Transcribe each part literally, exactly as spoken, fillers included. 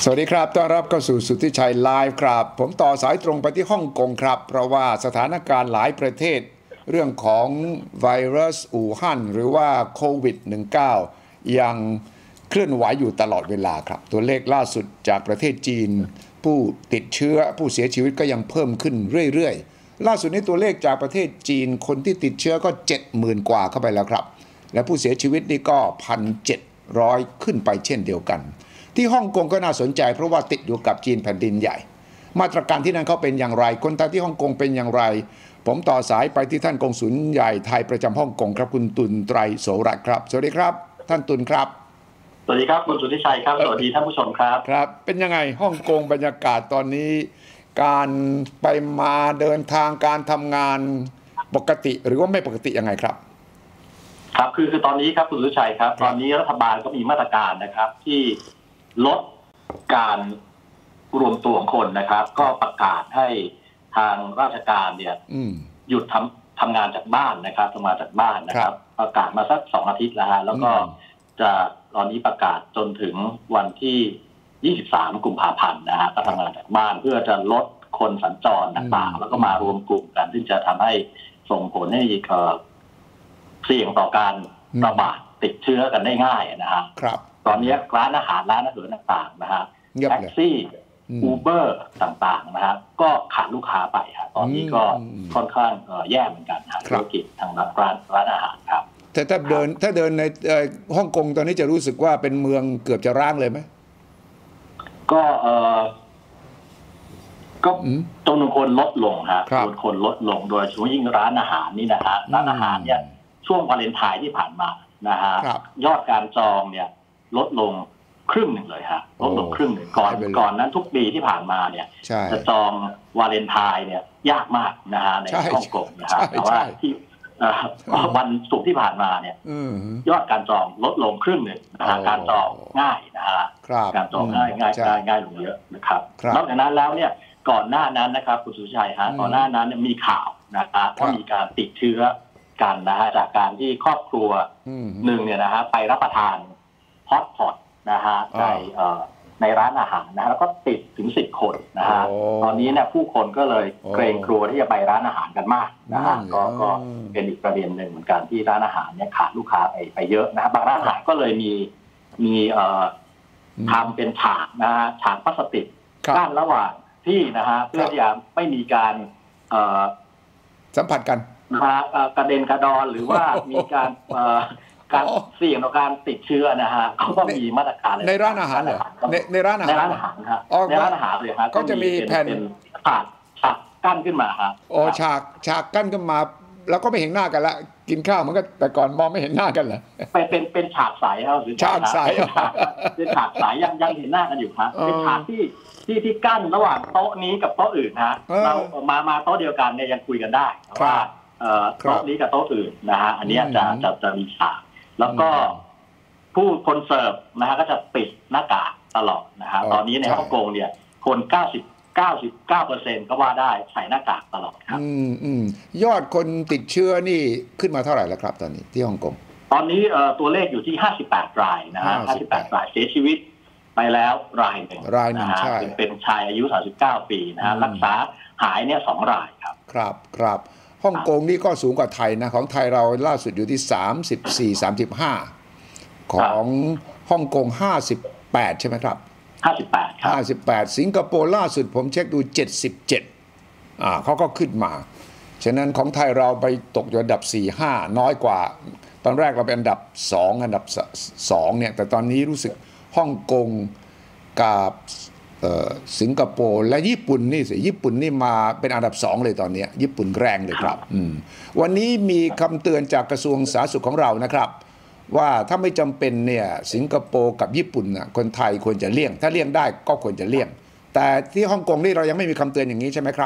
สวัสดีครับต้อนรับเข้าสู่สุทธิชัยไลฟ์ครับผมต่อสายตรงไปที่ฮ่องกงครับเพราะว่าสถานการณ์หลายประเทศเรื่องของไวรัสอู่ฮั่นหรือว่าโควิด สิบเก้า ยังเคลื่อนไหวอยู่ตลอดเวลาครับตัวเลขล่าสุดจากประเทศจีนผู้ติดเชื้อผู้เสียชีวิตก็ยังเพิ่มขึ้นเรื่อยๆล่าสุดนี้ตัวเลขจากประเทศจีนคนที่ติดเชื้อก็ เจ็ดหมื่น กว่าเข้าไปแล้วครับและผู้เสียชีวิตนี่ก็ หนึ่งพันเจ็ดร้อย ขึ้นไปเช่นเดียวกันที่ฮ่องกงก็น่าสนใจเพราะว่าติดอยู่กับจีนแผ่นดินใหญ่มาตรการที่นั่นเขาเป็นอย่างไรคนไทยที่ฮ่องกงเป็นอย่างไรผมต่อสายไปที่ท่านกงสุลใหญ่ไทยประจำฮ่องกงครับคุณตุลไตรโสรัตน์ครับสวัสดีครับท่านตุลครับสวัสดีครับคุณสุทธิชัยครับสวัสดีท่านผู้ชมครับครับเป็นยังไงฮ่องกงบรรยากาศตอนนี้การไปมาเดินทางการทำงานปกติหรือว่าไม่ปกติยังไงครับครับคือคือตอนนี้ครับคุณสุทธิชัยครับตอนนี้รัฐบาลก็มีมาตรการนะครับที่ลดการรวมตัวของคนนะครับก็ประกาศให้ทางราชการเนี่ยหยุดทำทำงานจากบ้านนะครับทำงานจากบ้านนะครับประกาศมาสักสองอาทิตย์แล้วฮะแล้วก็จะตอนนี้ประกาศจนถึงวันที่ยี่สิบสามกุมภาพันธ์นะฮะก็ทำงานจากบ้านเพื่อจะลดคนสัญจรต่างๆแล้วก็มารวมกลุ่มกันที่จะทำให้ส่งผลให้เสี่ยงต่อการระบาดติดเชื้อกันได้ง่ายนะฮะตอนนี้ร้านอาหารร้านอาหารต่างๆนะฮะแท็กซี่อูเบอร์ต่างๆนะฮะก็ขาดลูกค้าไปครับตอนนี้ก็ค่อนข้างแย่เหมือนกันครับธุรกิจทางร้านร้านอาหารครับแต่ถ้าเดินถ้าเดินในฮ่องกงตอนนี้จะรู้สึกว่าเป็นเมืองเกือบจะร้างเลยไหมก็เออก็จำนวนคนลดลงฮะจำนวนคนลดลงโดยเฉพาะยิ่งร้านอาหารนี่นะฮะร้านอาหารเนี่ยช่วงวาเลนไทน์ที่ผ่านมานะฮะยอดการจองเนี่ยลดลงครึ่งหนึ่งเลยฮะลดลงครึ่งหนึ่งก่อนก่อนนั้นทุกปีที่ผ่านมาเนี่ยจะจองวาเลนไทน์เนี่ยยากมากนะฮะในฮ่องกงนะฮะแต่ว่าที่วันศุกร์ที่ผ่านมาเนี่ยยอดการจองลดลงครึ่งหนึ่งนะฮะการจองง่ายนะฮะการจองง่ายง่ายง่ายง่ายลงเยอะนะครับนอกจากนั้นแล้วเนี่ยก่อนหน้านั้นนะครับคุณสุชัยฮะก่อนหน้านั้นมีข่าวนะครับว่ามีการติดเชื้อกันนะฮะจากการที่ครอบครัวหนึ่งเนี่ยนะฮะไปรับประทานฮอตพอตนะฮะในในร้านอาหารนะแล้วก็ติดถึงสิบคนนะฮะตอนนี้เนี่ยผู้คนก็เลยเกรงกลัวที่จะไปร้านอาหารกันมากนะฮะก็ก็เป็นอีกประเด็นหนึ่งเหมือนกันที่ร้านอาหารเนี่ยขาดลูกค้าไปไปเยอะนะบางร้านอาหารก็เลยมีมีเอ่อทำเป็นฉากนะฮะฉากพลาสติกกั้นระหว่างที่นะฮะเพื่อที่จะไม่มีการเอ่อสัมผัสกันกระเด็นกระดอนหรือว่ามีการการเสี่ยงต่อการติดเชื้อนะฮะเขาก็มีมาตรการในร้านอาหารเหรอในในร้านอาหารในร้านอาหารครับในร้านอาหารเลยครับก็จะมีแผ่นฉากฉากกั้นขึ้นมาครับโอ้ฉากฉากกั้นขึ้นมาแล้วก็ไม่เห็นหน้ากันละกินข้าวมันก็แต่ก่อนมองไม่เห็นหน้ากันเหรอเป็นเป็นเป็นฉากใสครับหรือฉากใสเป็นฉากใสยังยังเห็นหน้ากันอยู่ครับเป็นฉากที่ที่ที่กั้นระหว่างโต๊ะนี้กับโต๊ะอื่นฮะเรามามาโต๊ะเดียวกันเนี่ยยังคุยกันได้ว่าโต๊ะนี้กับโต๊ะอื่นนะฮะอันนี้จะจะจะมีฉากแล้วก็ผู้คนเสิร์ฟนะฮะก็จะปิดหน้ากากตลอดนะฮะตอนนี้ในฮ่องกงเนี่ยคนเก้าสิบ เก้าสิบเก้าเปอร์เซ็นต์ก็ว่าได้ใส่หน้ากากตลอดครับอืมอืมยอดคนติดเชื้อนี่ขึ้นมาเท่าไหร่แล้วครับตอนนี้ที่ฮ่องกงตอนนี้เอ่อตัวเลขอยู่ที่ห้าสิบแปดรายนะฮะห้าสิบแปดรายเสียชีวิตไปแล้วรายหนึ่งรายหนึ่งใช่เป็นชายอายุสามสิบเก้าปีนะฮะรักษาหายเนี่ยสองรายครับครับครับฮ่องกงนี่ก็สูงกว่าไทยนะของไทยเราล่าสุดอยู่ที่สามสิบสี่ สามสิบห้าของฮ่องกงห้าสิบแปดใช่ไหมครับห้าสิบแปดครับห้าสิบแปดสิงคโปร์ล่าสุดผมเช็คดูเจ็ดสิบเจ็ดอ่าเขาก็ขึ้นมาฉะนั้นของไทยเราไปตกอยู่อันดับสี่ ห้าน้อยกว่าตอนแรกเราเป็นอันดับสองอันดับสองเนี่ยแต่ตอนนี้รู้สึกฮ่องกงกับสิงคโปร์และญี่ปุ่นนี่สิญี่ปุ่นนี่มาเป็นอันดับสองเลยตอนนี้ญี่ปุ่นแรงเลยครับวันนี้มีคำเตือนจากกระทรวงสาธารณสุขของเรานะครับว่าถ้าไม่จำเป็นเนี่ยสิงคโปร์กับญี่ปุ่นน่ะคนไทยควรจะเลี่ยงถ้าเลี่ยงได้ก็ควรจะเลี่ยงแต่ที่ฮ่องกงนี่เรายังไม่มีคำเตือนอย่างนี้ใช่ไหมครับ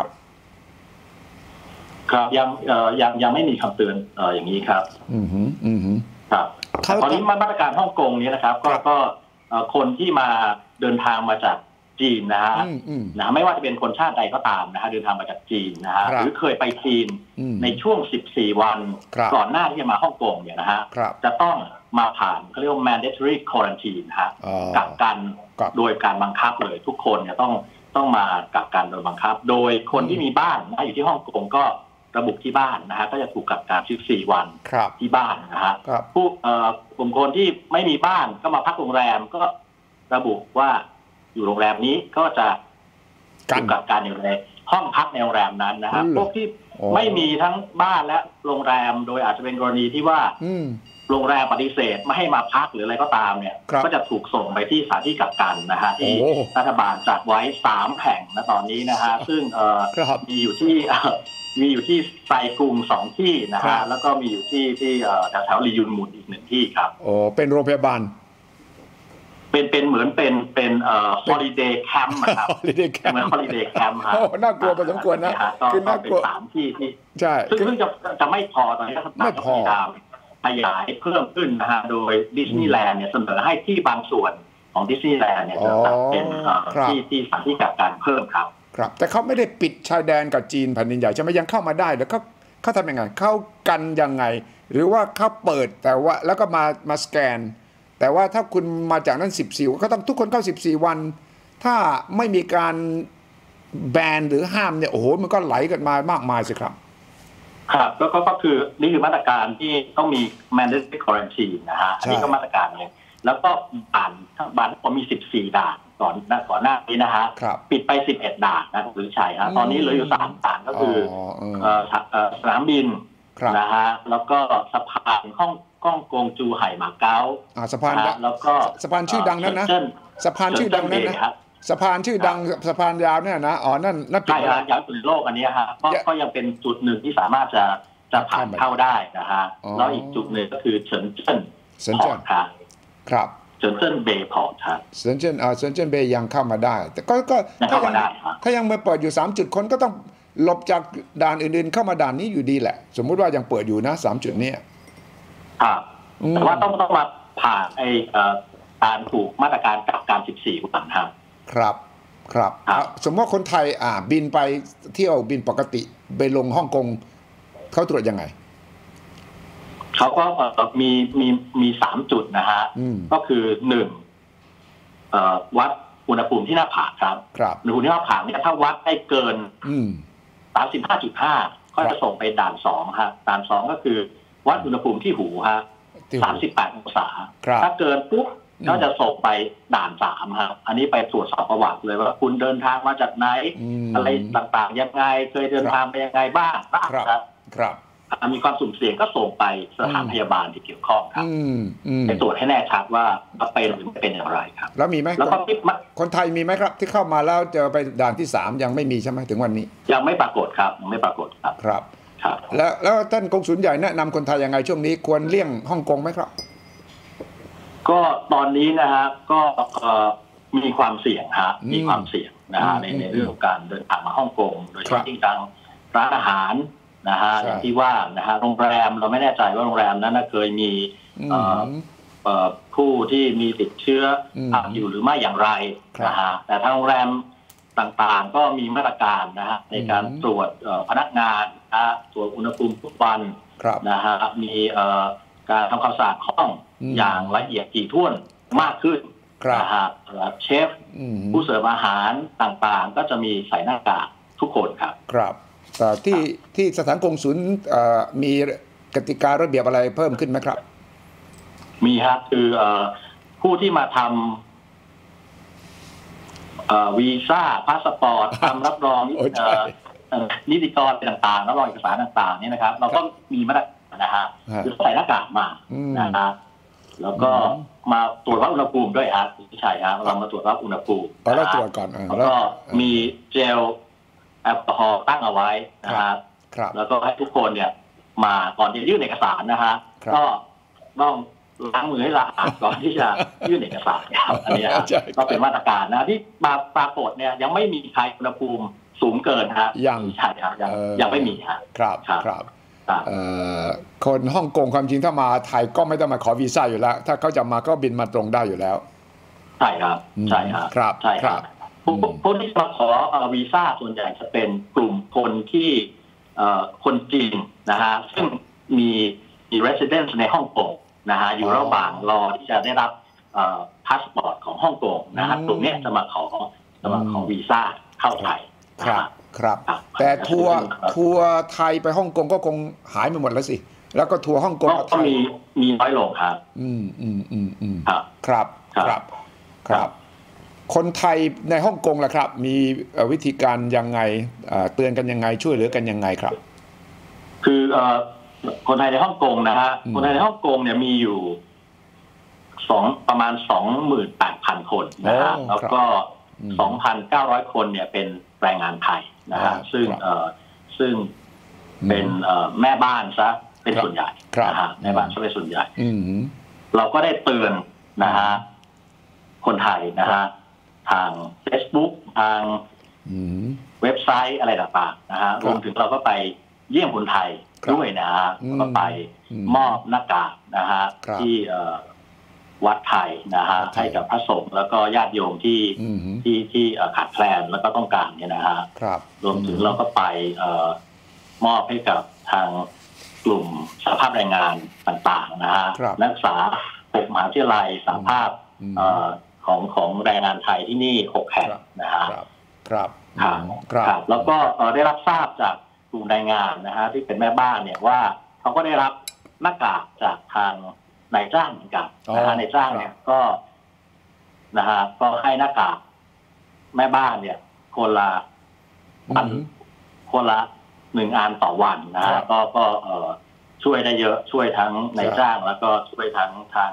ครับยังเอ่อยังยังไม่มีคำเตือนเอ่ออย่างนี้ครับอือหืออือหือครับตอนนี้มาตรการฮ่องกงนี้นะครับก็ก็คนที่มาเดินทางมาจากจีนนะฮะนะไม่ว่าจะเป็นคนชาติใดก็ตามนะฮะเดินทางมาจากจีนนะฮะหรือเคยไปจีนในช่วงสิบสี่วันก่อนหน้าที่จะมาฮ่องกงเนี่ยนะฮะจะต้องมาผ่านเขาเรียกว่า mandatory quarantine นะฮะกักกันโดยการบังคับเลยทุกคนเนี่ยต้องต้องมากักกันโดยบังคับโดยคนที่มีบ้านนะอยู่ที่ฮ่องกงก็ระบุที่บ้านนะฮะก็จะถูกกักกันสิบสี่วันที่บ้านนะฮะผู้กลุ่มคนที่ไม่มีบ้านก็มาพักโรงแรมก็ระบุว่าอยู่โรงแรมนี้ก็จะถูกกักกันอยู่ในห้องพักในโรงแรมนั้นนะฮะพวกที่ไม่มีทั้งบ้านและโรงแรมโดยอาจจะเป็นกรณีที่ว่าโรงแรมปฏิเสธไม่ให้มาพักหรืออะไรก็ตามเนี่ยก็จะถูกส่งไปที่สถานที่กักกันนะฮะที่รัฐบาลจัดไว้สามแห่งณตอนนี้นะฮะซึ่งมีอยู่ที่มีอยู่ที่ไซกุงสองที่นะฮะแล้วก็มีอยู่ที่ที่แถวแถวลียุนหมุนอีกหนึ่งที่ครับโอ้เป็นโรงพยาบาลเป็นเป็นเหมือนเป็นเป็นเอ่อ holiday camp ครับ holiday camp เหมือน holiday camp ครับโอ้น่ากลัวพอสมควรนะคือน่ากลัวสามที่ที่ใช่ซึ่งจะจะไม่พอตอนนี้รัฐบาลพยายามขยายเพิ่มขึ้นนะฮะโดยดิสนีย์แลนด์เนี่ยเสนอให้ที่บางส่วนของดิสนีย์แลนด์เนี่ยจะจัดเป็นที่ที่สถานที่กักกันเพิ่มครับครับแต่เขาไม่ได้ปิดชายแดนกับจีนแผ่นดินใหญ่ใช่ไหมยังเข้ามาได้แล้วเขาเขาทำยังไงเข้ากันยังไงหรือว่าเขาเปิดแต่ว่าแล้วก็มามาสแกนแต่ว่าถ้าคุณมาจากนั้นสิบสี่ก็ต้องทุกคนเข้าสิบสี่วันถ้าไม่มีการแบนหรือห้ามเนี่ยโอ้โหมันก็ไหลกันมามากมายสิครับครับแล้วก็ก็คือนี่คือมาตรการที่ต้องมี mandatory quarantine นะฮะอันนี้ก็มาตรการเลยแล้วก็ด่านทั้งบ้านผมมีสิบสี่ด่านก่อนหน้าก่อนหน้านี้นะฮะปิดไปสิบเอ็ดด่านนะคุณสุชัยฮะตอนนี้เหลืออยู่สามด่านก็คือสนามบินนะฮะแล้วก็สะพานห้องก้องกงจูไห่หมาเก๊าสะพานแล้วก็สะพานชื่อดังนั้นนะสะพานชื่อดังนั้นนะสะพานชื่อดังสะพานยาวเนี่ยนะอ๋อนั่นนั่นใช่ฮะยาวสุดโลกอันนี้ฮะก็ยังเป็นจุดหนึ่งที่สามารถจะจะผ่านเข้าได้นะฮะแล้วอีกจุดหนึ่งก็คือเฉินเจิ้นพอร์ตครับเฉินเจิ้นเบย์พอร์ตครับเฉินเจิ้นอ่าเฉินเจิ้นเบย์ยังเข้ามาได้แต่ก็ก็ถ้ายังถ้ายังไม่เปิดอยู่สามจุดคนก็ต้องหลบจากด่านอื่นๆเข้ามาด่านนี้อยู่ดีแหละสมมุติว่ายังเปิดอยู่นะสามจุดนี้ครับแต่ว่าต้องต้องมาผ่านไอ้การถูกมาตรการกักกันสิบสี่วันครับครับครับสมมติว่าคนไทยอ่าบินไปเที่ยวบินปกติไปลงฮ่องกงเขาตรวจยังไงเขาก็มีมีมีสามจุดนะฮะก็คือหนึ่งวัดอุณหภูมิที่หน้าผากครับอุณหภูมิที่หน้าผากเนี่ยถ้าวัดได้เกินสามสิบห้าจุดห้าก็จะส่งไปด่านสองฮะด่านสองก็คือวัดอุณหภูมิที่หูฮะสามสิบแปดองศาถ้าเกินปุ๊บก็จะส่งไปด่านสามครับอันนี้ไปตรวจสอบประวัติเลยว่าคุณเดินทางมาจากไหนอะไรต่างๆยังไงเคยเดินทางไปยังไงบ้างครับครับมีความสุ่มเสี่ยงก็ส่งไปสถานพยาบาลที่เกี่ยวข้องครับไปตรวจให้แน่ชัดว่าเป็นหรือไม่เป็นอย่างไรครับแล้วมีไหมแล้วก็คนไทยมีไหมครับที่เข้ามาแล้วเจอไปด่านที่สามยังไม่มีใช่ไหมถึงวันนี้ยังไม่ปรากฏครับยังไม่ปรากฏครับครับแล้วแล้วท่านกงสุลใหญ่แนะนำคนไทยยังไงช่วงนี้ควรเลี่ยงฮ่องกงไหมครับก็ตอนนี้นะฮะก็มีความเสี่ยงฮะมีความเสี่ยงนะฮะในในเรื่องของการเดินทางมาฮ่องกงโดยเฉพาะที่ทางร้านอาหารนะฮะอย่างที่ว่านะฮะโรงแรมเราไม่แน่ใจว่าโรงแรมนั้นเคยมีผู้ที่มีติดเชื้ออยู่หรือไม่อย่างไรนะฮะแต่ทางโรงแรมต่างๆก็มีมาตรการนะฮะในการตรวจพนักงานนะตรวจอุณหภูมิทุกวันนะฮะมีการทำความสะอาดห้องอย่างละเอียดถี่ถ้วนมากขึ้นนะฮะเชฟผู้เสิร์ฟอาหารต่างๆก็จะมีใส่หน้ากากทุกคนครับครับที่ที่สถานกงสุลมีกติการะเบียบอะไรเพิ่มขึ้นไหมครับมีครับคือผู้ที่มาทำวีซ่าพาสปอร์ตทำรับรองนิติกรต่างๆรับรองเอกสารต่างๆนี่นะครับเราก็มีมาตรการนะฮะคือใส่หน้ากากมานะฮะแล้วก็มาตรวจวัดอุณหภูมิด้วยครับใช่ครับเรามาตรวจวัดอุณหภูมิเราตรวจก่อนแล้วก็มีเจลแอลกอฮอล์ตั้งเอาไว้นะครับแล้วก็ให้ทุกคนเนี่ยมาก่อนที่จะยื่นเอกสารนะฮะก็ต้องล้างมือให้สะอาดก่อนที่จะยื่นเอกสารครับอันนี้ก็เป็นมาตรการนะที่มาปรากฏเนี่ยยังไม่มีใครอุณหภูมิสูงเกินฮะยังใช่ครับยังยังไม่มีฮะครับครับคนฮ่องกงความจริงถ้ามาไทยก็ไม่ต้องมาขอวีซ่าอยู่แล้วถ้าเขาจะมาก็บินมาตรงได้อยู่แล้วใช่ครับใช่ครับครับใช่ครับผู้ผู้ที่มาขอวีซ่าส่วนใหญ่จะเป็นกลุ่มคนที่คนจีนนะฮะซึ่งมีมี residence ในฮ่องกงนะฮะอยู่ระหว่างรอที่จะได้รับพาสปอร์ตของฮ่องกงนะฮะกลุ่มนี้จะมาขอจะมาขอวีซ่าเข้าไทยครับครับแต่ทัวร์ทัวร์ไทยไปฮ่องกงก็คงหายไปหมดแล้วสิแล้วก็ทัวร์ฮ่องกงก็มีมีน้อยลงครับอืมอืมอืมอืมครับครับครับคนไทยในฮ่องกงล่ะครับมีวิธีการยังไงเตือนกันยังไงช่วยเหลือกันยังไงครับคือคนไทยในฮ่องกงนะฮะคนไทยในฮ่องกงเนี่ยมีอยู่สองประมาณสองหมื่นแปดพันคนนะฮะแล้วก็สองพันเก้าร้อยคนเนี่ยเป็นแรงงานไทยนะฮะซึ่งซึ่งเป็นแม่บ้านซะเป็นส่วนใหญ่นะฮะแม่บ้านซะเป็นส่วนใหญ่เราก็ได้เตือนนะฮะคนไทยนะฮะทาง Facebook ทางเว็บไซต์อะไรต่างๆนะฮะรวมถึงเราก็ไปเยี่ยมคนไทยด้วยนะฮะก็ไปมอบหน้ากากนะฮะที่วัดไทยนะฮะให้กับพระสงฆ์แล้วก็ญาติโยมที่ที่ที่ขาดแคลนแล้วก็ต้องการเนี่ยนะฮะรวมถึงเราก็ไปมอบให้กับทางกลุ่มสหภาพแรงงานต่างๆนะฮะนักศึกษาหกมหาวิทยาลัยสหภาพของของแรงงานไทยที่นี่หกแห่งนะฮะครับครับแล้วก็ได้รับทราบจากกลุ่มแรงงานนะฮะที่เป็นแม่บ้านเนี่ยว่าเขาก็ได้รับหน้ากากจากทางนายจ้างเหมือนกันนะฮะนายจ้างเนี่ยก็นะฮะก็ให้หน้ากากแม่บ้านเนี่ยคนละอันคนละหนึ่งอันต่อวันนะฮะก็ก็ช่วยได้เยอะช่วยทั้งนายจ้างแล้วก็ช่วยทั้งทั้ง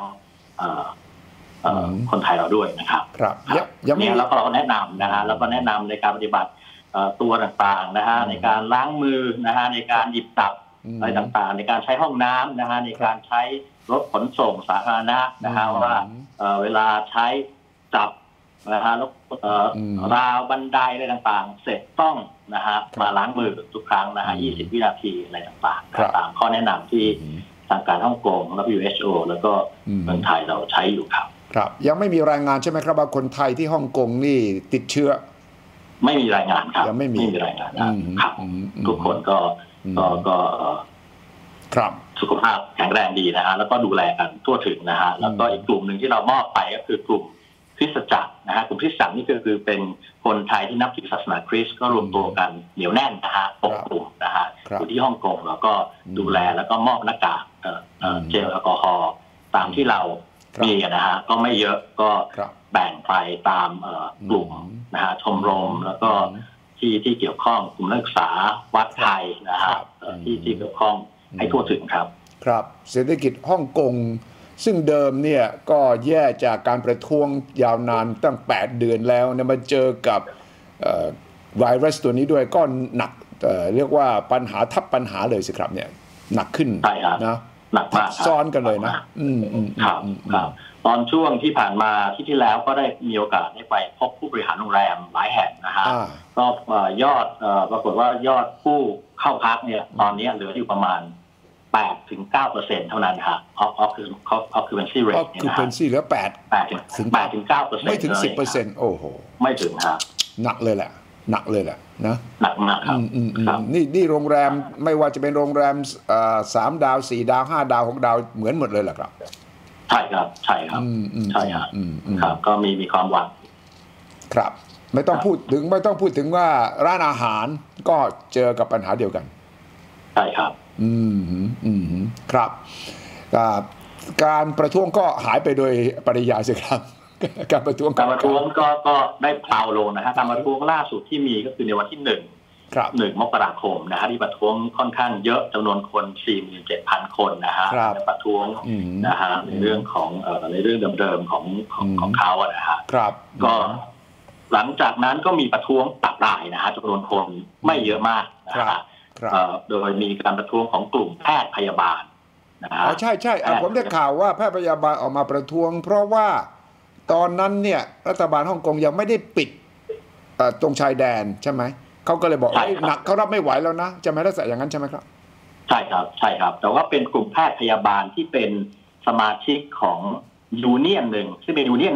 คนไทยเราด้วยนะครับครับเนี่ยแล้วก็เราแนะนำนะฮะแล้วก็แนะนำในการปฏิบัติตัวต่างๆนะฮะในการล้างมือนะฮะในการหยิบจับอะไรต่างๆในการใช้ห้องน้ำนะฮะในการใช้รถขนส่งสาธารณะนะฮะว่าเวลาใช้จับนะฮะราวบันไดอะไรต่างๆเสร็จต้องนะฮะมาล้างมือทุกครั้งนะฮะยี่สิบวินาทีอะไรต่างๆตามข้อแนะนำที่ทางการฮ่องกงและ ดับเบิลยู เอช โอ แล้วก็เมืองไทยเราใช้อยู่ครับครับยังไม่มีรายงานใช่ไหมครับว่าคนไทยที่ฮ่องกงนี่ติดเชื้อไม่มีรายงานครับยังไม่มีรายงานครับทุกคนก็ก็ก็ครับสุขภาพแข็งแรงดีนะฮะแล้วก็ดูแลกันทั่วถึงนะฮะแล้วก็อีกกลุ่มหนึ่งที่เรามอบไปก็คือกลุ่มคริสตจักรนะฮะกลุ่มคริสตจักรนี่ก็คือเป็นคนไทยที่นับถือศาสนาคริสต์ก็รวมตัวกันเหนียวแน่นนะฮะหกกลุ่มนะฮะอยู่ที่ฮ่องกงแล้วก็ดูแลแล้วก็มอบหน้ากากเจลแอลกอฮอล์ตามที่เรามีนะฮะก็ไม่เยอะก็แบ่งไปตามกลุ่มนะฮะชมรมแล้วก็ที่ที่เกี่ยวข้องกลุ่มนักศึกษาวัดไทยนะฮะที่ที่เกี่ยวข้องให้ทั่วถึงครับครับเศรษฐกิจฮ่องกงซึ่งเดิมเนี่ยก็แย่จากการประท้วงยาวนานตั้งแปดเดือนแล้วเนี่ยมาเจอกับไวรัสตัวนี้ด้วยก็หนักเรียกว่าปัญหาทับปัญหาเลยสิครับเนี่ยหนักขึ้นนะหนักมากซ้อนกันเลยนะอืมอืมครับครับตอนช่วงที่ผ่านมาที่ที่แล้วก็ได้มีโอกาสได้ไปพบผู้บริหารโรงแรมหลายแห่งนะฮะก็ยอดปรากฏว่ายอดผู้เข้าพักเนี่ยตอนนี้เหลืออยู่ประมาณแปดถึงเก้าเปอร์เซ็นต์เท่านั้นครับออฟออฟคือออฟคือเป็นซีเรทเนี่ยนะเป็นซีเหลือแปดแปดถึงแปดถึงเก้าเปอร์เซ็นต์ไม่ถึงสิบเปอร์เซ็นต์โอ้โหไม่ถึงครับหนักเลยแหละหนักเลยแหละนะหนักมากครับนี่นี่โรงแรมไม่ว่าจะเป็นโรงแรมสามดาวสี่ดาวห้าดาวหกดาวเหมือนหมดเลยแหละครับใช่ครับใช่ครับใช่ครับครับก็มีมีความหวังครับไม่ต้องพูดถึงไม่ต้องพูดถึงว่าร้านอาหารก็เจอกับปัญหาเดียวกันใช่ครับอืมอืมครับการประท้วงก็หายไปโดยปริยายสิครับการประท้วงการประท้วงก็ก็ได้เพลาลงนะฮะการประท้วงล่าสุดที่มีก็คือในวันที่หนึ่งหนึ่งมกราคมนะฮะที่ประท้วงค่อนข้างเยอะจำนวนคน สี่หมื่นเจ็ดพัน คนนะฮะประท้วงนะฮะในเรื่องของเอ่อในเรื่องเดิมๆของของของเขาอะนะฮะก็หลังจากนั้นก็มีประท้วงปรับรายนะฮะจำนวนคนไม่เยอะมากนะฮะโดยมีการประท้วงของกลุ่มแพทย์พยาบาลนะฮะใช่ใช่ผมได้ข่าวว่าแพทย์พยาบาลออกมาประท้วงเพราะว่าตอนนั้นเนี่ยรัฐบาลฮ่องกงยังไม่ได้ปิดตรงชายแดนใช่ไหมเขาก็เลยบอกหนักเขารับไม่ไหวแล้วนะจะไม่ได้ใส่อย่างนั้นใช่ไหมครับใช่ครับใช่ครับแต่ว่าเป็นกลุ่มแพทย์พยาบาลที่เป็นสมาชิกของยูเนียนหนึ่งซึ่งเป็นยูเนียนใหม่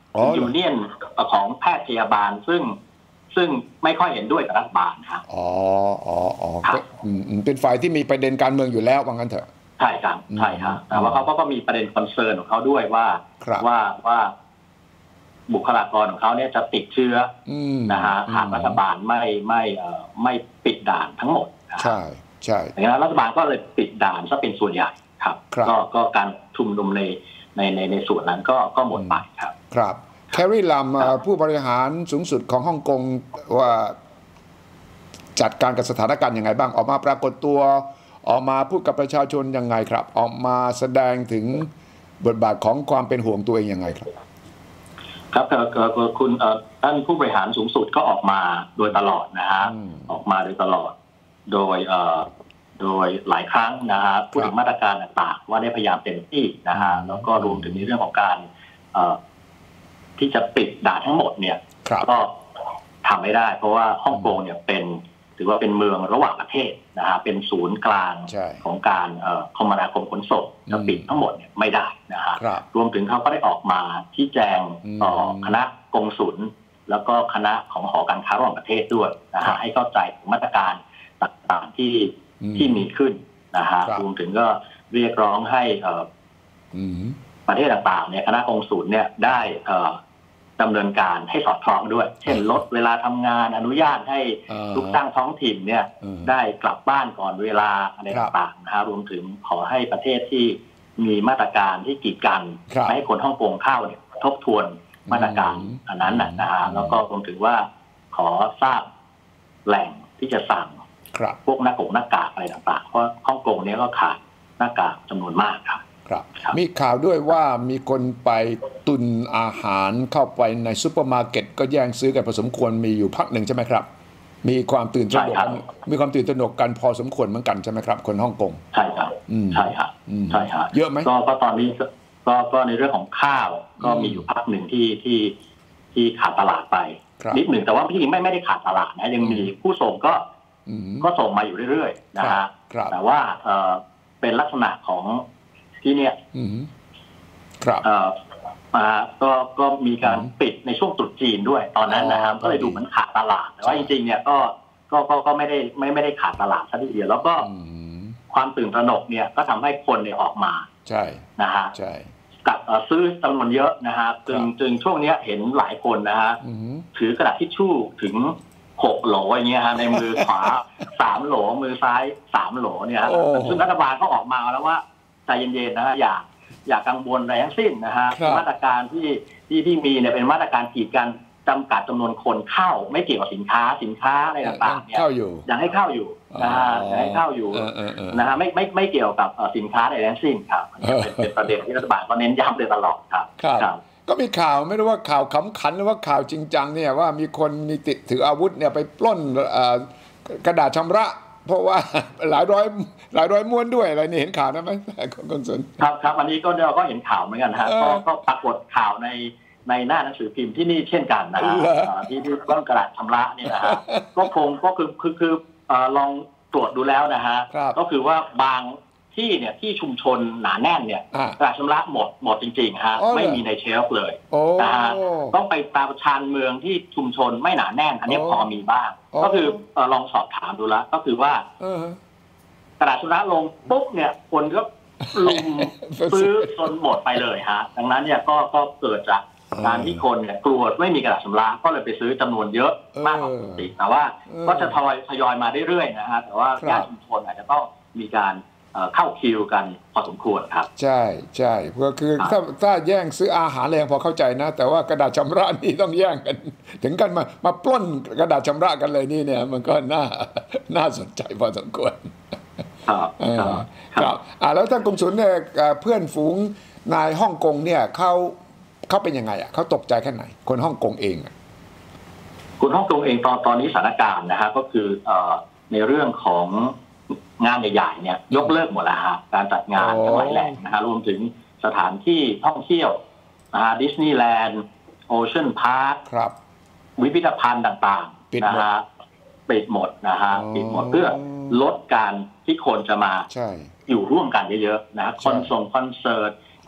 ยูเนียนของแพทย์พยาบาลซึ่งซึ่งไม่ค่อยเห็นด้วยกับรัฐบาลครับอ๋ออ๋ออ๋อเป็นฝ่ายที่มีประเด็นการเมืองอยู่แล้วว่างั้นเถอะใช่ครับใช่ครับแต่ว่าเขาก็มีประเด็นคอนเซิร์นของเขาด้วยว่าว่าว่าบุคลากรของเขาเนี่ยจะติดเชื้อนะฮะหากรัฐบาลไม่ไม่ไม่ปิดด่านทั้งหมดใช่ใช่ดังนั้นรัฐบาลก็เลยปิดด่านซะเป็นส่วนใหญ่ครับก็ก็การชุมนุมในในในในส่วนนั้นก็ก็หมดไปครับครับแคร์รีลัมผู้บริหารสูงสุดของฮ่องกงว่าจัดการกับสถานการณ์ยังไงบ้างออกมาปรากฏตัวออกมาพูดกับประชาชนยังไงครับออกมาแสดงถึงบทบาทของความเป็นห่วงตัวเองยังไงครับครับคุณท่านผู้บริหารสูงสุดก็ออกมาโดยตลอดนะฮะออกมาโดยตลอดโดยโดยหลายครั้งนะฮะพูดถึงมาตรการต่างๆว่าได้พยายามเต็มที่นะฮะแล้วก็รวมถึงในเรื่องของการที่จะปิดด่านทั้งหมดเนี่ยก็ทำไม่ได้เพราะว่าฮ่องกงเนี่ยเป็นถือว่าเป็นเมืองระหว่างประเทศนะฮะเป็นศูนย์กลางของการคมนาคมขนส่งจะปิดทั้งหมดเนี่ยไม่ได้นะฮะรวมถึงเขาก็ได้ออกมาชี้แจงต่อคณะกงสุลแล้วก็คณะของหอการค้าระหว่างประเทศด้วยนะฮะให้เข้าใจถึงมาตรการต่างๆที่ที่มีขึ้นนะฮะรวมถึงก็เรียกร้องให้ประเทศต่างๆเนี่ยคณะกงสุลเนี่ยได้ดำเนินการให้สอดคล้องด้วยเช่นลดเวลาทำงานอนุญาตให้ลูกจ้างท้องถิ่นเนี่ยได้กลับบ้านก่อนเวลาอะไรต่างๆนะฮะรวมถึงขอให้ประเทศที่มีมาตรการที่กีดกันไม่ให้คนฮ่องกงเข้าเนี่ยทบทวนมาตรการอันนั้นนะฮะแล้วก็รวมถึงว่าขอทราบแหล่งที่จะสั่งพวกหน้ากากหน้ากากอะไรต่างๆเพราะฮ่องกงเนี้ยก็ขาดหน้ากากจำนวนมากครับครับมีข่าวด้วยว่ามีคนไปตุนอาหารเข้าไปในซุปเปอร์มาร์เก็ตก็แย่งซื้อกันพอสมควรมีอยู่พักหนึ่งใช่ไหมครับมีความตื่นตระหนกมีความตื่นตระหนกกันพอสมควรเหมือนกันใช่ไหมครับคนฮ่องกงใช่ครับใช่ครับใช่ครับเยอะไหมก็ตอนนี้ก็ก็ในเรื่องของข้าวก็มีอยู่พักหนึ่งที่ที่ที่ขาดตลาดไปนิดหนึ่งแต่ว่าที่จริงไม่ไม่ได้ขาดตลาดนะยังมีผู้ส่งก็ก็ส่งมาอยู่เรื่อยๆนะฮะแต่ว่าเป็นลักษณะของที่เนี่ยครับมาก็ก็มีการปิดในช่วงตรุษจีนด้วยตอนนั้นนะครับก็เลยดูเหมือนขาดตลาดแต่ว่าจริงๆเนี่ยก็ก็ก็ก็ไม่ได้ไม่ไม่ได้ขาดตลาดซะทีเดียวแล้วก็ความตื่นตระหนกเนี่ยก็ทำให้คนเนี่ยออกมาใช่นะฮะใช่กับซื้อจำนวนเยอะนะฮะจึงจึงช่วงนี้เห็นหลายคนนะฮะถือกระดาษทิชชู่ถึงหกโหลอย่างเงี้ยฮะในมือขวาสามโหลมือซ้ายสามโหลเนี่ยซึ่งรัฐบาลก็ออกมาแล้วว่าใจเย็นๆนะฮะอย่าอย่ากังวลอะไรทั้งสิ้นนะฮะมาตรการที่ที่ที่มีเนี่ยเป็นมาตรการกีดกันจำกัดจำนวนคนเข้าไม่เกี่ยวกับสินค้าสินค้าอะไรต่างๆเนี่ยยังให้เข้าอยู่นะฮะยังให้เข้าอยู่นะฮะไม่ไม่ไม่เกี่ยวกับสินค้าอะไรทั้งสิ้นครับเป็นประเด็นที่รัฐบาลก็เน้นย้ำเลยตลอดครับก็มีข่าวไม่รู้ว่าข่าวขำขันหรือว่าข่าวจริงจังเนี่ยว่ามีคนมีติดถืออาวุธเนี่ยไปปล้นกระดาษชำระเพราะว่าหลายร้อยหลายร้อยม้วนด้วยอะไรนี่เห็นข่าวนะไหมคุณกงสุลครับครับอันนี้ก็เราก็เห็นข่าวเหมือนกันฮะก็ปรากฏข่าวในในหน้าหนังสือพิมพ์ที่นี่เช่นกันนะฮะที่ที่ปล้นกระดาษชำระนี่นะฮะก็คงก็คือคือคือลองตรวจดูแล้วนะฮะก็คือว่าบางที่เนี่ยที่ชุมชนหนาแน่นเนี่ยกระดาษชำระหมดหมดจริงๆฮะไม่มีในเชลฟ์เลยนะฮะต้องไปตามชานเมืองที่ชุมชนไม่หนาแน่นอันนี้พอมีบ้างก็คือลองสอบถามดูแล้วก็คือว่ากระดาษชำระลงปุ๊บเนี่ยคนก็ลุมซื้อจนหมดไปเลยฮะดังนั้นเนี่ยก็ก็เกิดจากการที่คนเนี่ยกลัวไม่มีกระดาษชำระก็เลยไปซื้อจำนวนเยอะมากกว่าปกติแต่ว่าก็จะทยอยทยอยมาเรื่อยๆนะฮะแต่ว่าย่านชุมชนอาจจะต้องมีการเข้าคิวกันพอสมควรครับใช่ใช่ก็คือถ้าถ้าแย่งซื้ออาหารอะไรพอเข้าใจนะแต่ว่ากระดาษชำระนี่ต้องแย่งกันถึงกันมามาปล้นกระดาษชำระกันเลยนี่เนี่ยมันก็น่าน่าสนใจพอสมควรครับครับอ่าแล้วท่านกงสุลเนี่ยเพื่อนฝูงนายฮ่องกงเนี่ยเขาเขาเป็นยังไงอ่ะเขาตกใจแค่ไหนคนฮ่องกงเองอ่ะคนฮ่องกงเองตอนตอนนี้สถานการณ์นะฮะก็คือในเรื่องของงานใหญ่ๆเนี่ยยกเลิกหมดแล้วฮะการจัดงานทั้งหลายแหล่งนะฮะรวมถึงสถานที่ท่องเที่ยวนะฮะดิสนีย์แลนด์โอเชียนพาร์ควิพิธภัณฑ์ต่างๆนะฮะปิดหมดนะฮะปิดหมดเพื่อลดการที่คนจะมาอยู่ร่วมกันเยอะๆนะคอนส่งคอนเสิร์ต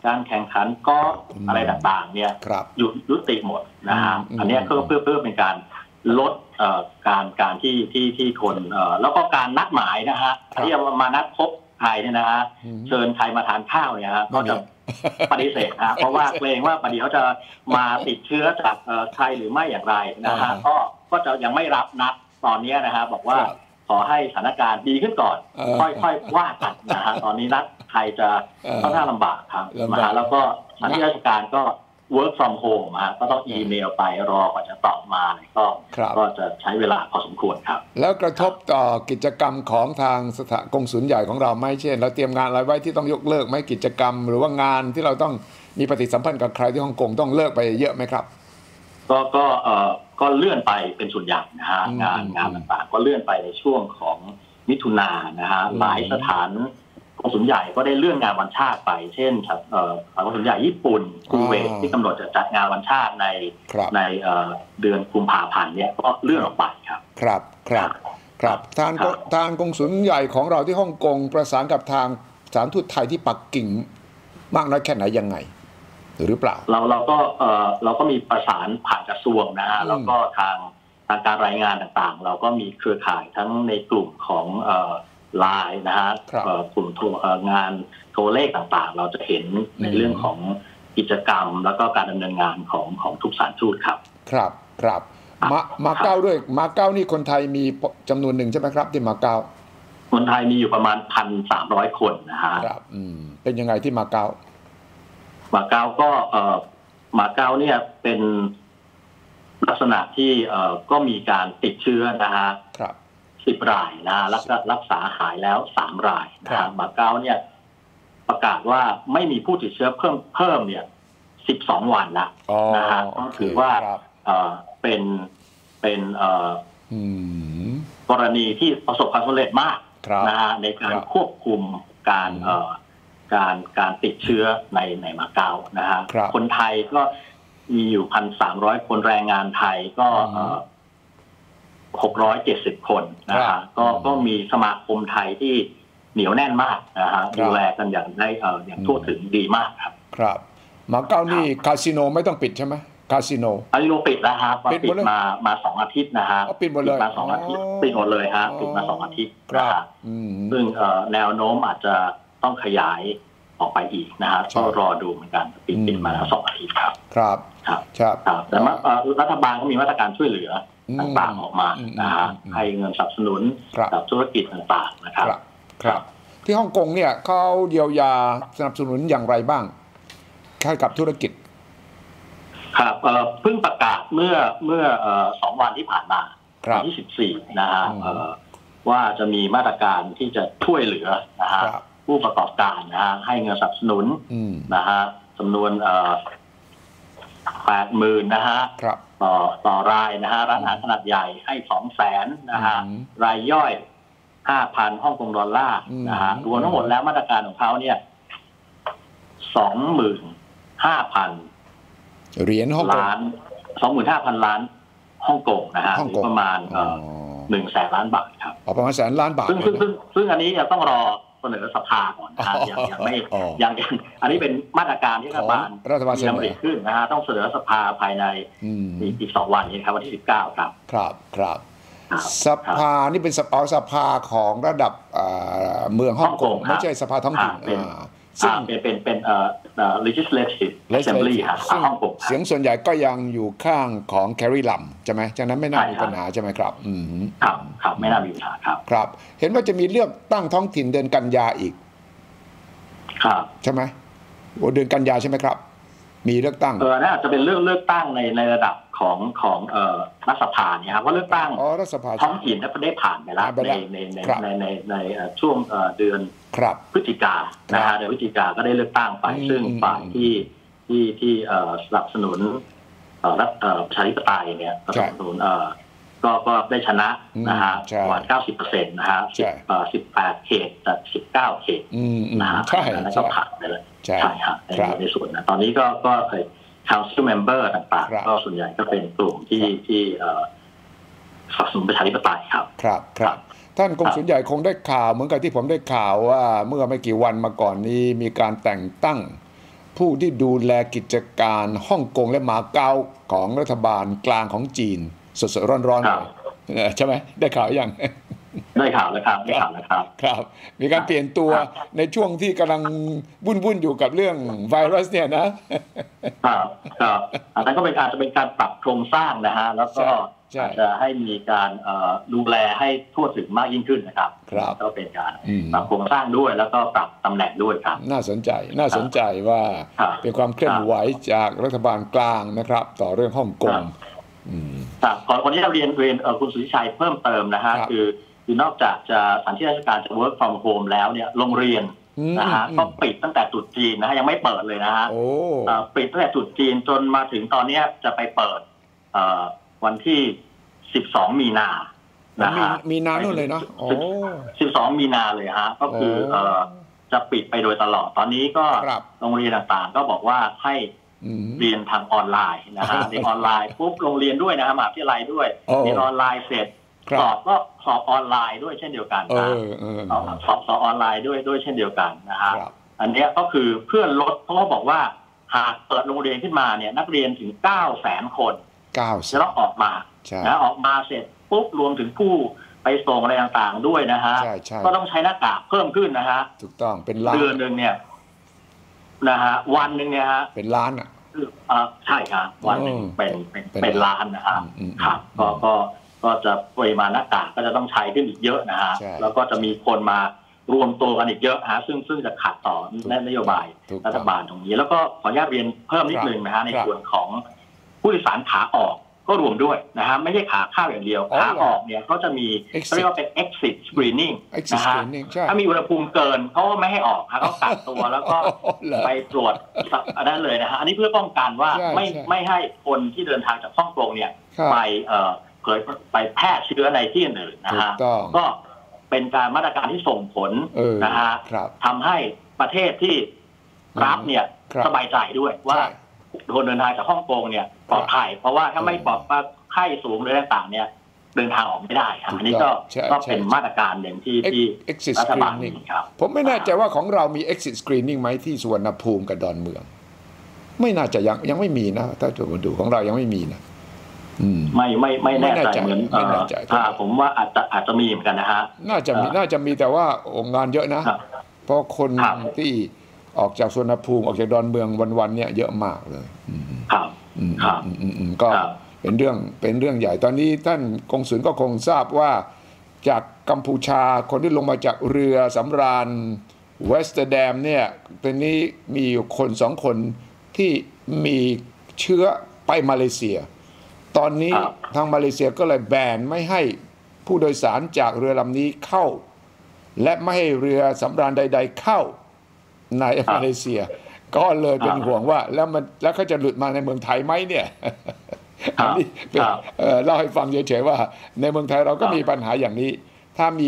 การแข่งขันกอล์ฟอะไรต่างๆเนี่ยหยุดยุติหมดนะฮะอันนี้เพื่อเพื่อเพื่อเป็นการลดการการที่ที่ที่คนแล้วก็การนัดหมายนะฮะที่จะมานัดพบใครเนี่ยนะฮะเชิญใครมาทานข้าวเนี่ยฮะก็จะปฏิเสธนะเพราะว่าเกรงว่าประเดี๋ยวจะมาติดเชื้อจากใครหรือไม่อย่างไรนะฮะก็ก็จะยังไม่รับนัดตอนนี้นะฮะบอกว่าขอให้สถานการณ์ดีขึ้นก่อนค่อยๆว่ากันนะฮะตอนนี้นัดใครจะค่อนข้างลำบากครับนะฮะแล้วก็สถานที่ราชการก็ work from home ฮะก็ต้องอีเมลไปรอกว่าจะตอบมาก็ก็จะใช้เวลาพอสมควรครับแล้วกระทบต่อกิจกรรมของทางสถานกงสุลใหญ่ของเราไหมเช่นเราเตรียมงานอะไรไว้ที่ต้องยกเลิกไหมกิจกรรมหรือว่างานที่เราต้องมีปฏิสัมพันธ์กับใครที่ฮ่องกงต้องเลิกไปเยอะไหมครับก็ก็เอ่อก็เลื่อนไปเป็นส่วนใหญ่นะฮะงานงานต่างๆก็เลื่อนไปในช่วงของมิถุนายนนะฮะหลายสถานกงสุลใหญ่ก็ได้เลื่อนงานวันชาติไปเช่นเอ่อกงสุลใหญ่ญี่ปุ่นคูเวตที่กำหนดจะจัดงานวันชาติในในเดือนกุมภาพันธ์เนี่ยก็เลื่อนออกไปครับครับครับครับทางทางกงสุลใหญ่ของเราที่ฮ่องกงประสานกับทางสถานทูตไทยที่ปักกิ่งมากน้อยแค่ไหนยังไงหรือเปล่าเราเราก็เออเราก็มีประสานผ่านกระทรวงนะฮะแล้วก็ทางทางการรายงานต่างๆเราก็มีเครือข่ายทั้งในกลุ่มของเอ่อไลน์นะฮะกลุ่มงานโทรเลขต่างๆเราจะเห็นในเรื่องของกิจกรรมแล้วก็การดำเนินงานของของทุกสถานทูตครับครับครับมามาเก้าด้วยมาเก้านี่คนไทยมีจำนวนหนึ่งใช่ไหมครับที่มาเก้าคนไทยมีอยู่ประมาณพันสามร้อยคนนะฮะครับอืมเป็นยังไงที่มาเก้ามาเก๊าก็เอ่อมาเก๊าเนี่ยเป็นลักษณะที่เอ่อก็มีการติดเชื้อนะฮะสิบรายนะแล้วก็รักษาหายแล้วสามรายนะฮะมาเก๊าเนี่ยประกาศว่าไม่มีผู้ติดเชื้อเพิ่มเพิ่มเนี่ยสิบสองวันละนะฮะก็ถือว่าเอ่อเป็นเป็นเอ่อกรณีที่ประสบความสำเร็จมากนะฮะในการควบคุมการเอ่อการการติดเชื้อในในมาเก๊านะฮะคนไทยก็มีอยู่พันสามร้อยคนแรงงานไทยก็หกร้อยเจ็ดสิบคนนะฮะก็ก็มีสมาคมไทยที่เหนียวแน่นมากนะฮะดูแลกันอย่างได้เอ่ออย่างทั่วถึงดีมากครับครับมาเก๊านี่คาสิโนไม่ต้องปิดใช่ไหมคาสิโนคาสิโนปิดแล้วครับปิดมามาสองอาทิตย์นะฮะปิดหมดเลยมาสองอาทิตย์ปิดหมดเลยฮะปิดมาสองอาทิตย์นะฮะซึ่งแนวโน้มอาจจะต้องขยายออกไปอีกนะฮะก็รอดูเหมือนกันปิดปิดมาแล้วสองอาทิตย์ครับครับครับครับแต่รัฐบาลก็มีมาตรการช่วยเหลือต่างๆออกมานะฮะให้เงินสนับสนุนกับธุรกิจต่างๆนะครับครับที่ฮ่องกงเนี่ยเขาเยียวยาสนับสนุนอย่างไรบ้างให้กับธุรกิจครับเพิ่งประกาศเมื่อเมื่อสองวันที่ผ่านมาวันที่สิบสี่นะฮะว่าจะมีมาตรการที่จะช่วยเหลือนะฮะผู้ประกอบการนะฮะให้เงินสนับสนุนนะฮะจำนวนแปดหมื่นนะฮะต่อต่อรายนะฮะร้านอาหารขนาดใหญ่ให้สองแสนนะฮะรายย่อยห้าพันฮ่องกงดอลลาร์นะฮะรวมทั้งหมดแล้วมาตรการของเขาเนี่ยสองหมื่นห้าพันเหรียญฮ่องกงล้านสองหมื่นห้าพันล้านฮ่องกงนะฮะประมาณหนึ่งแสนล้านบาทครับประมาณแสนล้านบาทซึ่งซึ่งซึ่งอันนี้ต้องรอเสนอสภาก่อนนะฮะยังยังไม่ยังอันนี้เป็นมาตรการที่รัฐบาลมีดำริขึ้นนะฮะต้องเสนอสภาภายในอีกสองวันนี้ครับวันที่สิบเก้าครับครับครับสภานี่เป็นสภาสภาของระดับเมืองฮ่องกงไม่ใช่สภาท้องถิ่นซึ่งเป็นเป็นเป็นเอ่อ legislative assembly ครับฮ่องกงเสียงส่วนใหญ่ก็ยังอยู่ข้างของแคร์รีลัมใช่ไหมฉะนั้นไม่น่ามีปัญหาใช่ไหมครับอืมครับครับไม่น่ามีปัญหาครับครับเห็นว่าจะมีเลือกตั้งท้องถิ่นเดือนกันยาอีกครับใช่ไหมโอ้เดือนกันยาใช่ไหมครับมีเลือกตั้งเออน่าจะเป็นเรื่องเลือกตั้งในในระดับของของเอ่อรัฐสภาเนี่ยครับว่าเลือกตั้งท้องถิ่นได้ผ่านไปแล้วในในในในในในช่วงเดือนพฤศจิกายนนะฮะในพฤศจิกายนก็ได้เลือกตั้งไปซึ่งฝ่ายที่ที่ที่สนับสนุนรัฐประชาธิปไตยเนี่ยสนับสนุนก็ก็ได้ชนะนะฮะกว่า เก้าสิบเปอร์เซ็นต์ นะฮะสิบแปดเขตจากสิบเก้าเขตนะฮะแล้วก็ผ่านไปเลยใช่ครับในส่วนนะตอนนี้ก็ก็เคย council member ต่างๆก็ส่วนใหญ่ก็เป็นกลุ่มที่ที่สนับสนุนประชาธิปไตยครับครับครับท่านกงสุลใหญ่คงได้ข่าวเหมือนกับที่ผมได้ข่าวว่าเมื่อไม่กี่วันมาก่อนนี้มีการแต่งตั้งผู้ที่ดูแลกิจการฮ่องกงและมาเก๊าของรัฐบาลกลางของจีนสดๆร้อนๆเลยใช่ไหมได้ข่าวยังได้ข่าวแล้วครับได้ข่าวแล้วครับครับมีการเปลี่ยนตัวในช่วงที่กำลังวุ่นๆอยู่กับเรื่องไวรัสเนี่ยนะครับครับอันนั้นก็เป็นการจะเป็นการปรับโครงสร้างนะฮะแล้วก็อาจจะให้มีการดูแลให้ทั่วถึงมากยิ่งขึ้นนะครับก็เป็นการปรับโครงสร้างด้วยแล้วก็ปรับตำแหน่งด้วยครับน่าสนใจน่าสนใจว่าเป็นความเคลื่อนไหวจากรัฐบาลกลางนะครับต่อเรื่องฮ่องกงครับขอคนที่เราเรียนเรียนคุณสุทธิชัยเพิ่มเติมนะฮะคือคือนอกจากจะสถานที่ราชการจะ work from home แล้วเนี่ยโรงเรียนนะฮะก็ปิดตั้งแต่ตรุษจีนนะฮะยังไม่เปิดเลยนะฮะปิดตั้งแต่ตรุษจีนจนมาถึงตอนนี้จะไปเปิดวันที่สิบสองมีนานะฮะมีนาโน่นเลยเนาะสิบสองมีนาเลยฮะก็คือจะปิดไปโดยตลอดตอนนี้ก็โรงเรียนต่างๆก็บอกว่าให้เรียนทางออนไลน์นะฮะเรียนออนไลน์ปุ๊บโรงเรียนด้วยนะฮะมหาวิทยาลัยด้วยเรียนออนไลน์เสร็จสอบก็สอบออนไลน์ด้วยเช่นเดียวกันนะสอบสอบสอบออนไลน์ด้วยด้วยเช่นเดียวกันนะฮะอันนี้ก็คือเพื่อลดเพราะเขาบอกว่าหากเปิดโรงเรียนขึ้นมาเนี่ยนักเรียนถึงเก้าแสนคนจะต้องออกมานะออกมาเสร็จปุ๊บรวมถึงผู้ไปส่งอะไรต่างๆด้วยนะฮะก็ต้องใช้หน้ากากเพิ่มขึ้นนะฮะถูกต้องเป็นล้านเดือนหนึ่งเนี่ยนะฮะวันหนึ่งเนี่ยฮะเป็นล้านอ่ะใช่ครับวันหนึ่งเป็นเป็นเป็นล้านนะครับครับก็ก็ก็จะปริมาณหน้ากากก็จะต้องใช้ขึ้นอีกเยอะนะฮะแล้วก็จะมีคนมารวมตัวกันอีกเยอะฮะซึ่งซึ่งจะขัดต่อนโยบายรัฐบาลตรงนี้แล้วก็ขออนุญาตเรียนเพิ่มนิดนึงนะฮะในส่วนของผู้โดยสารขาออกก็รวมด้วยนะฮะไม่ใช่ขาเข้าอย่างเดียวขาออกเนี่ยเขาจะมีเรียกว่าเป็น exit screening นะฮะถ้ามีอุณหภูมิเกินเขาก็ไม่ให้ออกฮะเขากักตัวแล้วก็ไปตรวจได้เลยนะฮะอันนี้เพื่อป้องกันว่าไม่ไม่ให้คนที่เดินทางจากฮ่องกงเนี่ยไปเอ่อเผยไปแพร่เชื้อในที่อื่นนะฮะก็เป็นการมาตรการที่ส่งผลนะฮะทำให้ประเทศที่รับเนี่ยสบายใจด้วยว่าคนเดินทางจากฮ่องกงเนี่ยปลอดภัยเพราะว่าถ้าไม่ปลอดภัยไข้สูงหรือต่างๆเนี่ยเดินทางออกไม่ได้ครับอันนี้ก็ก็เป็นมาตรการหนึ่งที่ที่รัฐบาลนี่ครับผมไม่แน่ใจว่าของเรามี exit screening ไหมที่สุวรรณภูมิกับดอนเมืองไม่น่าจะยังยังไม่มีนะถ้าจะมาดูของเรายังไม่มีนะไม่ไม่ไม่แน่ใจเหมือนถ้าผมว่าอาจจะอาจจะมีเหมือนกันนะฮะน่าจะมีน่าจะมีแต่ว่าองค์งานเยอะนะเพราะคนที่ออกจากสุวรรณภูมิออกจากดอนเมืองวันๆเนี่ยเยอะมากเลยครับครับก็เป็นเรื่องเป็นเรื่องใหญ่ตอนนี้ท่านกงสุลก็คงทราบว่าจากกัมพูชาคนที่ลงมาจากเรือสำราญเวสเตอร์แดมเนี่ยตอนนี้มีอยู่คนสองคนที่มีเชื้อไปมาเลเซียตอนนี้ทางมาเลเซียก็เลยแบนไม่ให้ผู้โดยสารจากเรือลำนี้เข้าและไม่ให้เรือสำราญใดๆเข้าในมาเลเซียก็เลยเป็นห่วงว่าแล้วมันแล้วเขาจะหลุดมาในเมืองไทยไหมเนี่ยอันนี้เล่าให้ฟังเฉยๆว่าในเมืองไทยเราก็มีปัญหาอย่างนี้ถ้ามี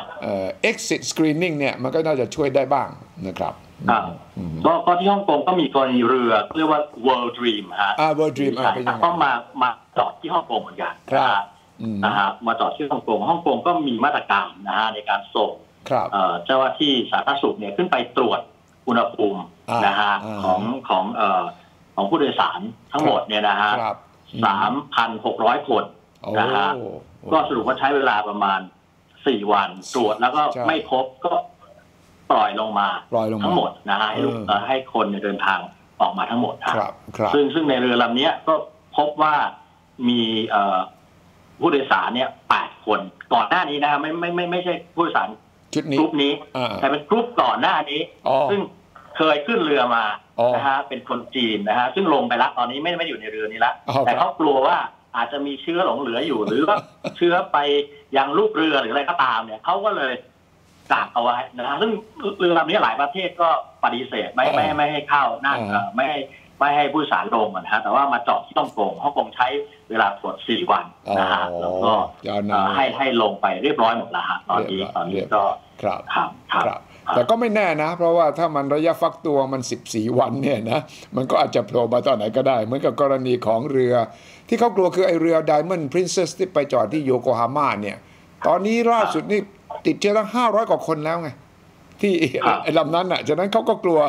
exit screening เนี่ยมันก็น่าจะช่วยได้บ้างนะครับก็ที่ฮ่องกงก็มีกรณีเรือเรียกว่า World Dream ฮะ World Dream ก็มามาจอดที่ฮ่องกงเหมือนกันนะฮะมาจอดที่ฮ่องกงฮ่องกงก็มีมาตรการนะฮะในการส่งเจ้าหน้าที่สาธารณสุขเนี่ยขึ้นไปตรวจอุณหภูมินะฮะของของเอ่อของผู้โดยสารทั้งหมดเนี่ยนะฮะสามพันหกร้อยคนนะฮะก็สรุปว่าใช้เวลาประมาณสี่วันตรวจแล้วก็ไม่พบก็ปล่อยลงมาทั้งหมดนะฮะให้ให้คนเดินทางออกมาทั้งหมดครับซึ่งซึ่งในเรือลำนี้ก็พบว่ามีผู้โดยสารเนี่ยแปดคนก่อนหน้านี้นะฮะไม่ไม่ไม่ไม่ใช่ผู้โดยสารกลุ่มนี้แต่เป็นกลุ่มก่อนหน้านี้ซึ่งเคยขึ้นเรือมานะฮะเป็นคนจีนนะฮะซึ่งลงไปแล้วตอนนี้ไม่ไม่อยู่ในเรือนี้แล้วแต่เขากลัวว่าอาจจะมีเชื้อหลงเหลืออยู่หรือว่าเชื้อไปยังลูกเรือหรืออะไรก็ตามเนี่ยเขาก็เลยกักเอาไว้นะฮะซึ่งเรือลำนี้หลายประเทศก็ปฏิเสธไม่ไม่ไม่ให้เข้านั่งไม่ให้ไม่ให้ผู้โดยสารลงนะฮะแต่ว่ามาจอดที่ฮ่องกงฮ่องกงใช้เวลาตรวจสี่วันนะฮะแล้วก็ให้ให้ลงไปเรียบร้อยหมดแล้วฮะตอนนี้ตอนนี้ก็ครับครับแต่ก็ไม่แน่นะเพราะว่าถ้ามันระยะฟักตัวมันสิบสี่วันเนี่ยนะมันก็อาจจะโผล่มาตอนไหนก็ได้เหมือนกับกรณีของเรือที่เขากลัวคือไอเรือ Diamond Princess ที่ไปจอดที่โยโกฮาม่าเนี่ยตอนนี้ล่าสุดนี่ติดเชื้อตั้งห้าร้อยกว่าคนแล้วไงที่ไอ้ลำนั้นอ่ะฉะนั้นเขาก็กลัว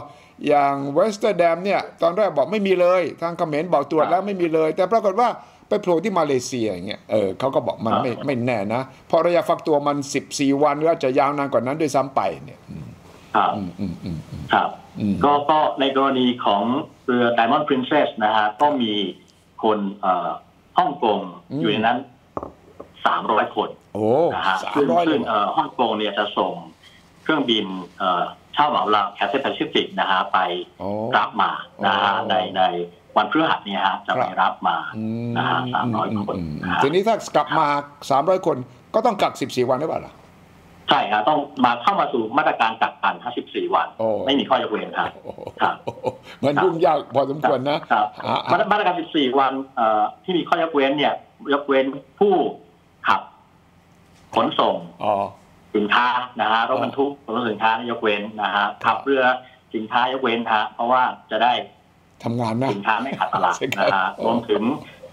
อย่างเวสเตอร์แดมเนี่ยตอนแรกบอกไม่มีเลยทางเขมรบอกตรวจแล้วไม่มีเลยแต่ปรากฏว่าไปโผล่ที่มาเลเซียอย่างเงี้ยเออเขาก็บอกมันไม่ไม่แน่นะเพราะระยะฟักตัวมันสิบสี่วันแล้วจะยาวนานกว่านั้นด้วยซ้ำไปเนี่ยครับครับก็ก็ในกรณีของเรือ Diamond Princess นะฮะก็มีคนฮ่องกงอยู่ในนั้นสามร้อยคนนะฮะซึ่งซึ่งฮ่องกงเนี่ยจะส่งเครื่องบินเช่าเหมาลำ Cathay Pacific นะฮะไปรับมานะฮะในในวันพฤหัสเนี่ยฮะจะไปรับมานะฮะสามร้อยคนทีนี้ถ้ากลับมาสามร้อยคนก็ต้องกักสิบสี่วันหรือเปล่าล่ะใช่ครับต้องมาเข้ามาสู่มาตรการกักกันห้าสิบสี่วันไม่มีข้อยกเว้นครับครับมันยุ่งยากพอสมควรนะครับมาตรการสิบสี่วันที่มีข้อยกเว้นเนี่ยยกเว้นผู้ขับขนส่งสินค้านะฮะรถบรรทุกขนส่งสินค้ายกเว้นนะฮะขับเรือสินค้ายกเว้นฮะเพราะว่าจะได้ทำงานนะสินค้าไม่ขาดตลาดนะฮะรวมถึง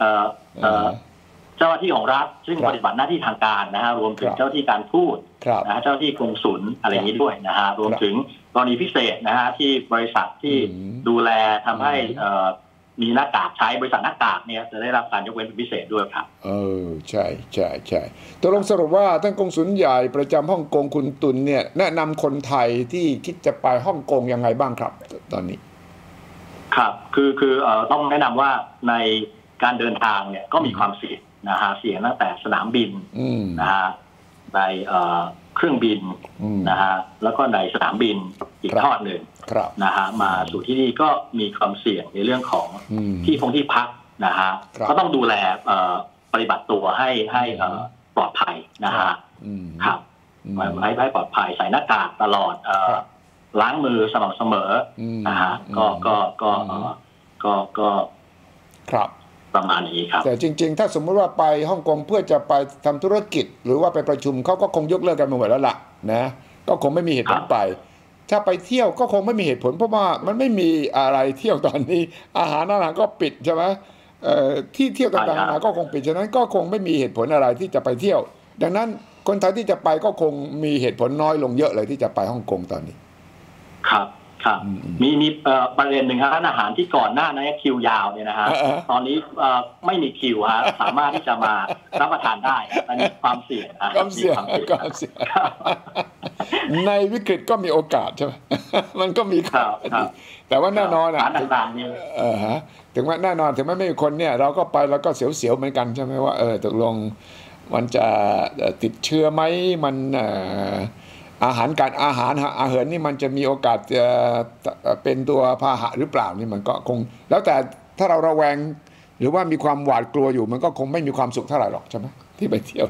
เจ้าหน้าที่ของรัฐซึ่งปฏิบัติหน้าที่ทางการนะฮะรวมถึงเจ้าหน้าที่การทูตนะฮะเจ้าหน้าที่กงสุลอะไรอย่างนี้ด้วยนะฮะรวมถึงกรณีพิเศษนะฮะที่บริษัทที่ดูแลทำให้มีหน้ากากใช้บริษัทหน้ากากเนี่ยจะได้รับการยกเว้นเป็นพิเศษด้วยครับเออใช่ใช่ใช่ตกลงสรุปว่าท่านกงสุลใหญ่ประจำฮ่องกงคุณตุลเนี่ยแนะนำคนไทยที่คิดจะไปฮ่องกงยังไงบ้างครับตอนนี้ครับคือคือเอ่อต้องแนะนำว่าในการเดินทางเนี่ยก็มีความเสี่ยงนะฮะเสี่ยงตั้งแต่สนามบินนะฮะในเอ่อเครื่องบินนะฮะแล้วก็ในสนามบินอีกทอดหนึ่งนะฮะมาสู่ที่นี่ก็มีความเสี่ยงในเรื่องของที่คงที่พักนะฮะก็ต้องดูแลเอ่อปฏิบัติตัวให้ให้เอ่อปลอดภัยนะฮะครับให้ให้ปลอดภัยใส่หน้ากากตลอดเอ่อล้างมือสม่ำเสมอนะฮะก็ก็ก็ก็ก็ครับประมาณนี้ครับแต่จริงๆถ้าสมมติว่าไปฮ่องกงเพื่อจะไปทำธุรกิจหรือว่าไปประชุมเขาก็คงยกเลิกกันหมดแล้วล่ะนะก็คงไม่มีเหตุผลไปถ้าไปเที่ยวก็คงไม่มีเหตุผลเพราะว่ามันไม่มีอะไรเที่ยวตอนนี้อาหารอาหารก็ปิดใช่ไหมที่เที่ยวต่างๆก็คงปิดฉะนั้นก็คงไม่มีเหตุผลอะไรที่จะไปเที่ยวดังนั้นคนไทยที่จะไปก็คงมีเหตุผลน้อยลงเยอะเลยที่จะไปฮ่องกงตอนนี้ครับครับมีมีประเด็นหนึ่งครับร้านอาหารที่ก่อนหน้านั้นคิวยาวเนี่ยนะฮะตอนนี้ไม่มีคิวฮะสามารถที่จะมารับประทานได้อันนี้ความเสี่ยงความเสี่ยงความเสี่ยงในวิกฤตก็มีโอกาสใช่ไหมมันก็มีข่าวแต่ว่าแน่นอนอ่ะต่างๆเนี่ยเออฮะถึงว่าแน่นอนถึงแม้ไม่มีคนเนี่ยเราก็ไปแล้วก็เสียวๆเหมือนกันใช่ไหมว่าเออตกลงมันจะติดเชื้อไหมมันอาหารการอาหารอาหารนี่มันจะมีโอกาสจะเป็นตัวพาหะหรือเปล่านี่มันก็คงแล้วแต่ถ้าเราระแวงหรือว่ามีความหวาดกลัวอยู่มันก็คงไม่มีความสุขเท่าไหร่หรอกใช่ไหมที่ไปเที่ยว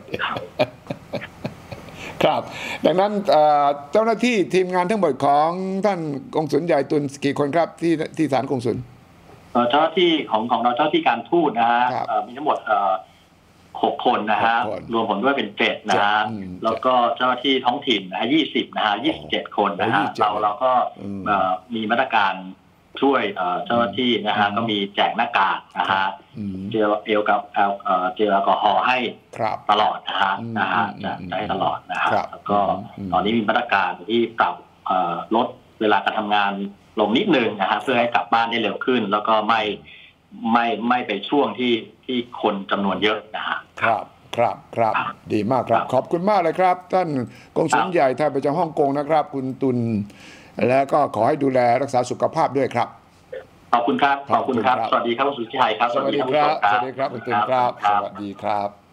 ครับดังนั้นเจ้าหน้าที่ทีมงานทั้งหมดของท่านกงสุลใหญ่ตุลกี่คนครับที่ที่ศาลกงสุลเจ้าหน้าที่ของของเราเจ้าหน้าที่การทูตนะฮะมีทั้งหมดหกคนนะฮะรวมผมด้วยเป็นเจ็ดนะฮะแล้วก็เจ้าหน้าที่ท้องถิ่นนะฮะยี่สิบนะฮะยี่สิบเจ็ดคนนะฮะเราเราก็มีมาตรการช่วยเจ้าหน้าที่นะฮะก็มีแจกหน้ากากนะฮะเจลเอลกับเจลแอลกอฮอล์ให้ตลอดนะฮะนะฮะจะให้ตลอดนะฮะแล้วก็ตอนนี้มีมาตรการที่ปรับลดเวลาการทำงานลงนิดนึงนะฮะเพื่อให้กลับบ้านได้เร็วขึ้นแล้วก็ไม่ไม่ไม่ไปช่วงที่ที่คนจำนวนเยอะนะฮะครับครับครับดีมากครับขอบคุณมากเลยครับท่านกงสุลใหญ่ไทยประจำฮ่องกงนะครับคุณตุลแล้วก็ขอให้ดูแลรักษาสุขภาพด้วยครับขอบคุณครับขอบคุณครับสวัสดีครับคุณสุชัยครับสวัสดีครับสวัสดีครับคุณตุลครับสวัสดีครับ